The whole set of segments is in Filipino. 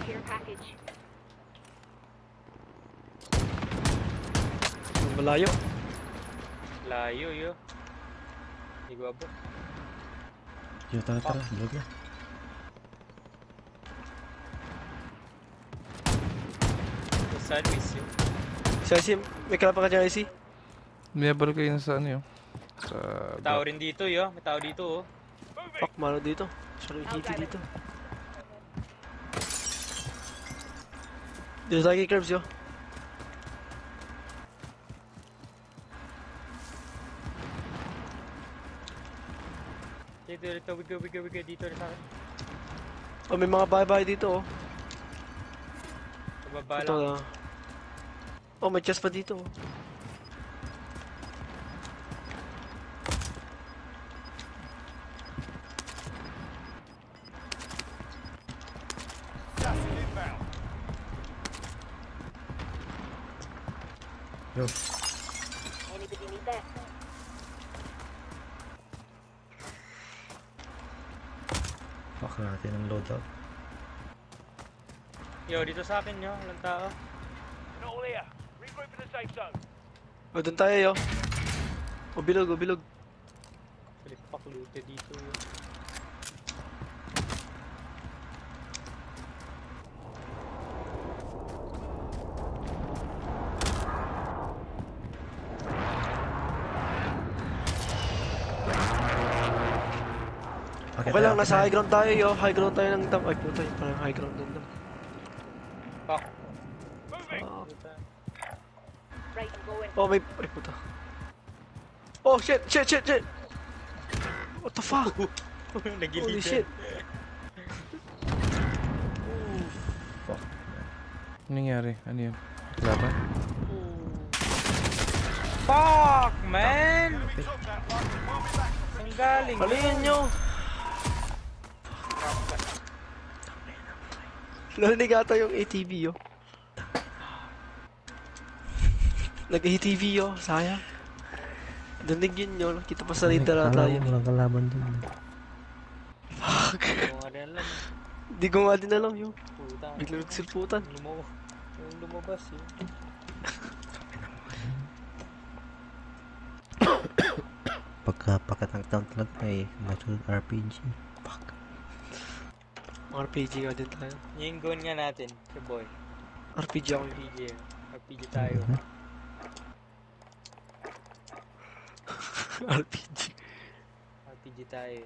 Care package. Malayo. Layo yo. Ibaba. Yo, tara, vlog na. Saan miss yun? Si IC, may kalapan ka dyan IC? May abal kayo na sa ano yun? Sa... May tao rin dito yo. May tao dito oh. Fuck, malo dito. Sorry, hiti dito. Dito lagi curbs yo. Dito, bigo dito rin sa akin. Oh, may mga bahay-bahay dito oh. Sa baba Ito lang. na. Oh, may chest pa dito oh. Yo. Anybody need that? Fuck natin ang loadout. Yo, dito sa akin yo. Walang tao. Not all here. Regroup in the safe zone. Oh, dun tayo yo. Oh, bilog, oh, bilog. Palipak lute dito yo. Okay lang, nasa high ground tayo yo. High ground tayo ng ay puta, parang high ground din lang. Fuck. Right, I'm going. Oh, may... ay puta. Oh, shit! What the fuck? Holy shit. Fuck. Ano nangyari? Ano yun? Laban? Fuck, man! Ang galing. Palihin nyo! Narinig ata yung ATV yo. Nag-ATV yo, sayang. Danig yun yo, nakita pa sa radar ata yun. Walang kalaban dun. Fuck. Kung nga rin alam. Di ko nga din alam yo. Puta. Biglang nagsilputan. Yung lumabas yun. Pagka pakatang talaga ay natural RPG. Fuck. RPG nga din tayo. Yung gun nga natin, si boy. RPG ako yun. RPG. RPG tayo. RPG. RPG tayo.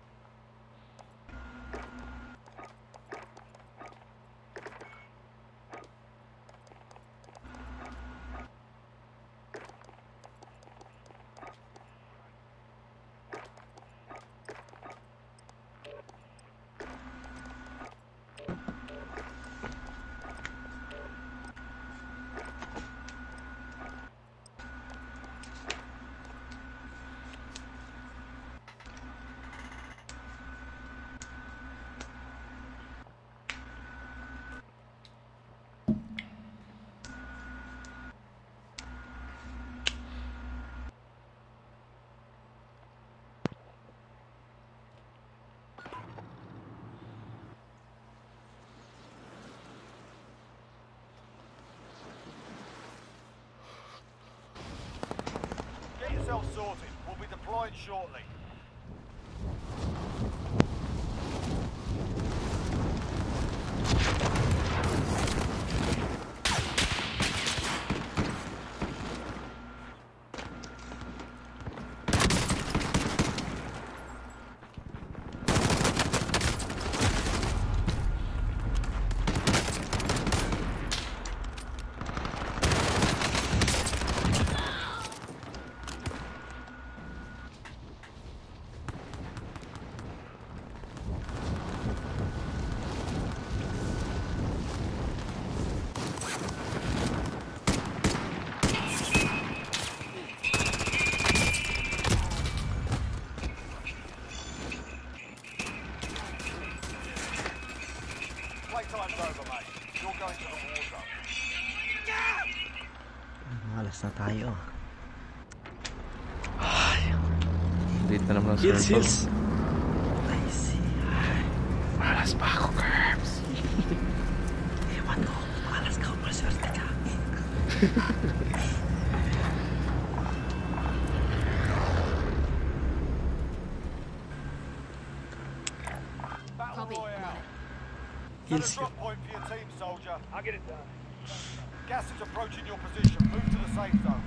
Get yourself sorted. We'll be deploying shortly. Playtime's over, mate. You're going to the war zone. Malas na tayo. Late na naman ang Heals, circle. heals. I see. Malas pa ako, Curbs. Battle Copy. I'm on Royale. it. Set a Heals you. drop point for your team, soldier. I'll get it done. Gas is approaching your position. Move to the safe zone.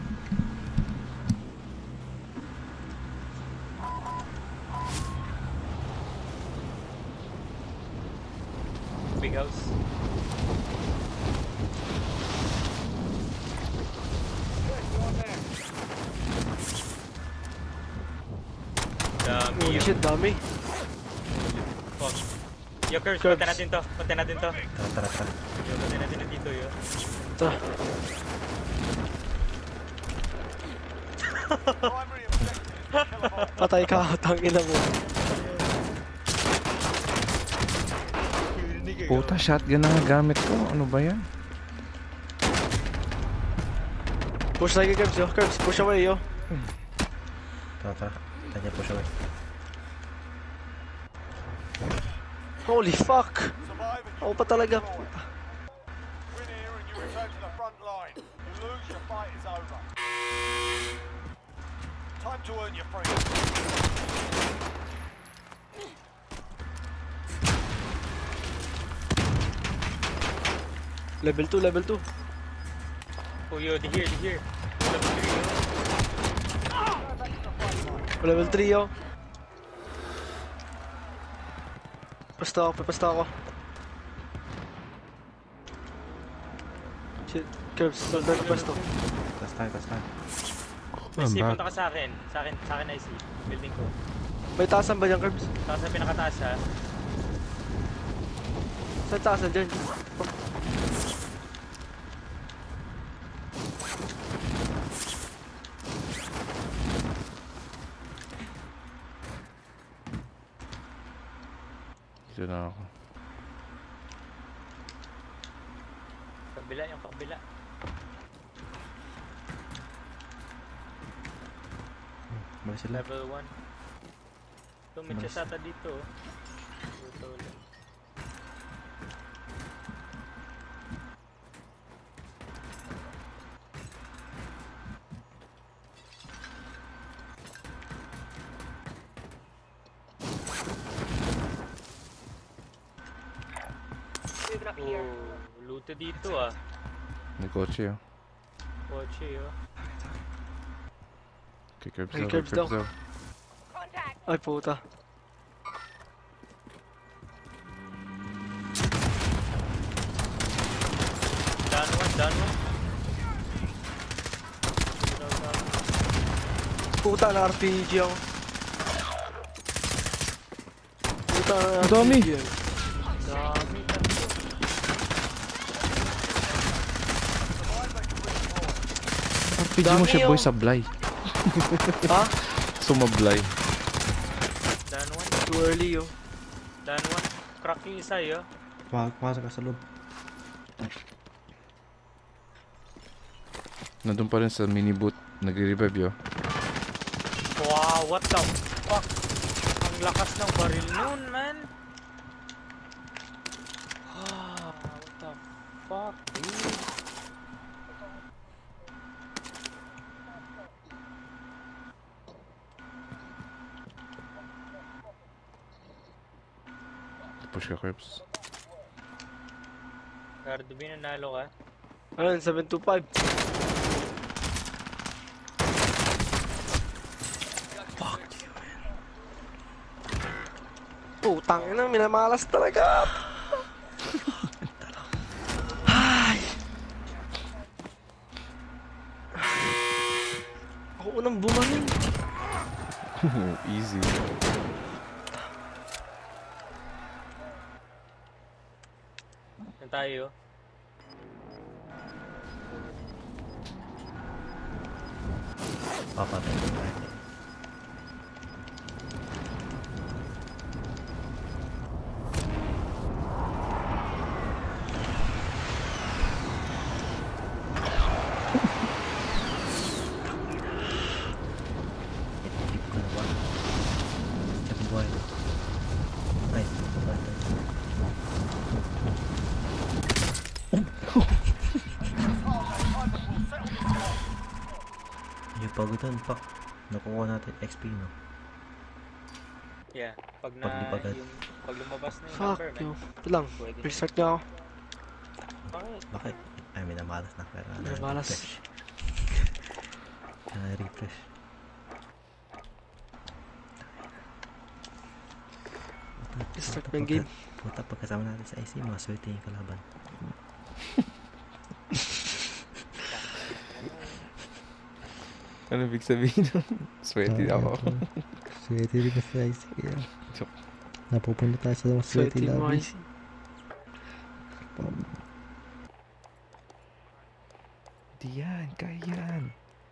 Big house. Dami Holy yun. shit, dami. Fuck. Yo, Curse, Curbs. punta natin to. Punta natin to. Tara, tara, tara. Yo, punta natin na dito, yo. Ito. Primary objective is to kill them all. Patay ka, tangina mo. Puta, shotgun na nga gamit ko. Ano ba yan? Push lagi, Curbs, yo. Curbs, push away, yo. Tara, tara. Tanya po siya. Holy fuck! Survive and you Ako pa talaga. win here and you return to the front line. You lose, your fight is over. Time to earn your freedom. Level 2, level 2. Oh, yo, di here, di here. Level 3, yo. Level 3, yo. Pasta ako. Shit, Curbs, soldier na pasto. Tas tayo, tas tayo. May Ang see, back. punta ka sa akin. Sa akin I see. Building ko. May taasan ba dyan, Curbs? Tapos sa pinakataas, ha. Saan taasan dyan? Dito na ako. Kabila, yung kabila. Balik sila. Level 1. Tumit siya sata dito, oh. Ito ulit. Moving up here. Oh, loot dito, ah. May kotse oh. Kotse, oh. Okay, curbs May daw, curbs daw. Contact. Ay, puta. Down one, down one. Puta na RPG ako. Puta na Ang dami. RPG yan. Dami, RPG mo Dami, siya boy, oh. sablay. Ha? Sumablay. down one, Too early, yo. down one. Crack yung isa, yo. Pumasok ka sa loob. Nandun pa rin sa mini boot. Nagre-revive yo. Wow, what the fuck? Ang lakas ng baril nun, man. Ah, what the fuck, dude? Push ka, curbs. Gardo, binanalo ka? Ayun, 725. Fuck you, man. Putang ina, minamalas talaga. Ay. Ako unang bumaling. Easy. Yan tayo. Papatay ko tayo. Tip ko na ba? Tip boy. Ay, papatay. Time pag dun, pak. Nakuha natin XP, no? Yeah, pag Paglipagan. pag lumabas na yung Fuck number, you. man. Ito lang. Pwede. Restart niya ako. Bakit? Bakit? Ay, may namalas na. Pero Namalas. refresh. Refresh. Restart mo yung game. Puta, pagkasama natin sa IC, mga swerte yung kalaban. Ano ibig sabihin nun? Sweaty ako. Swerte rin sa IC. Kaya Joke. napupunta tayo sa mga swerte Sweaty mo lobby. IC. Di yan, kaya yan.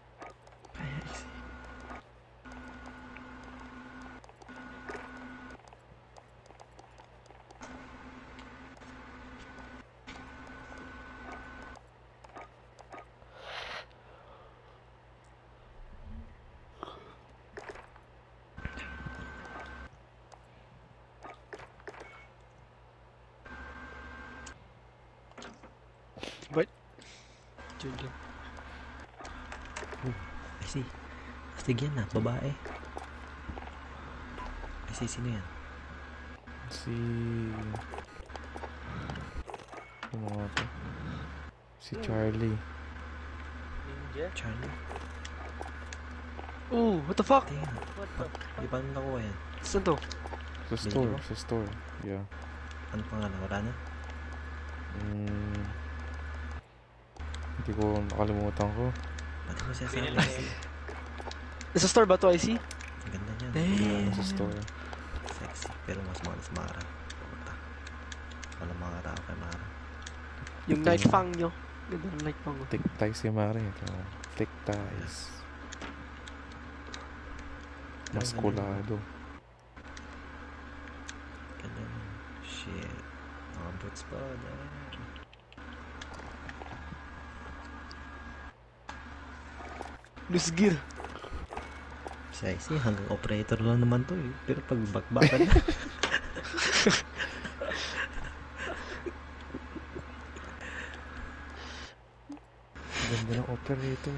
Diyan lang. IC. Astig yan na, babae. IC, sino yan? Si... Ano nga to? Si Charlie. Ninja? Charlie? Oh, what the fuck? Tingnan. What the? Di paano nakuha yan? Saan to? Sa store, sa store. Yeah. Ano pangalan? Wala na? Hindi ko nakalimutan ko. Pati mo siya sa Binili akin. niya yun. Nasa store ba to, IC? Ang ganda niyan. Damn. Sa store. Sexy. Pero mas malas Mara. Puta. Wala mga tao kay Mara. Yung night fang nyo. Ganda ng night fang. Tick ties si Mari. Tick ties. Maskulado. Ganda niyan. Shit. Mga boots pa. Damn. Loose gear. Sexy. Hanggang operator lang naman to eh. Pero pag bakbakan na. Ganda ng operator.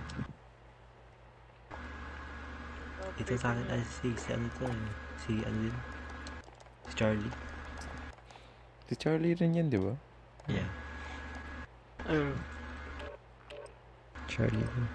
Ito sa akin ay si ano to eh. Si ano din. Si Charlie. Si Charlie rin yan, di ba? Yeah. Ayun. Charlie din.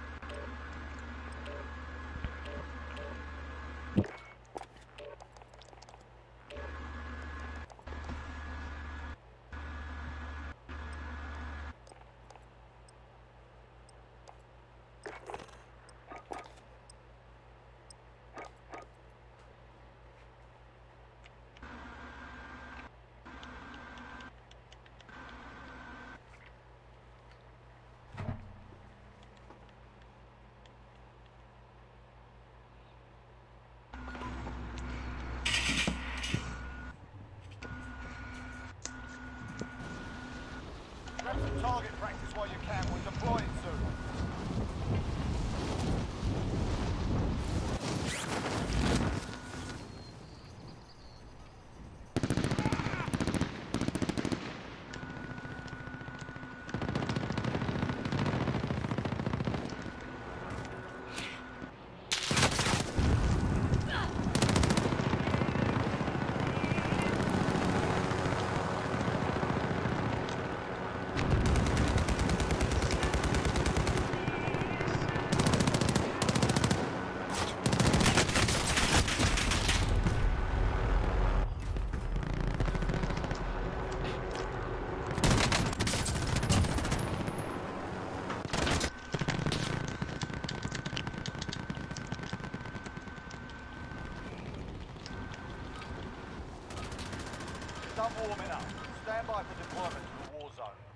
Grab some target practice while you can. We're deploying soon. Done warming up. Stand by for deployment to the war zone.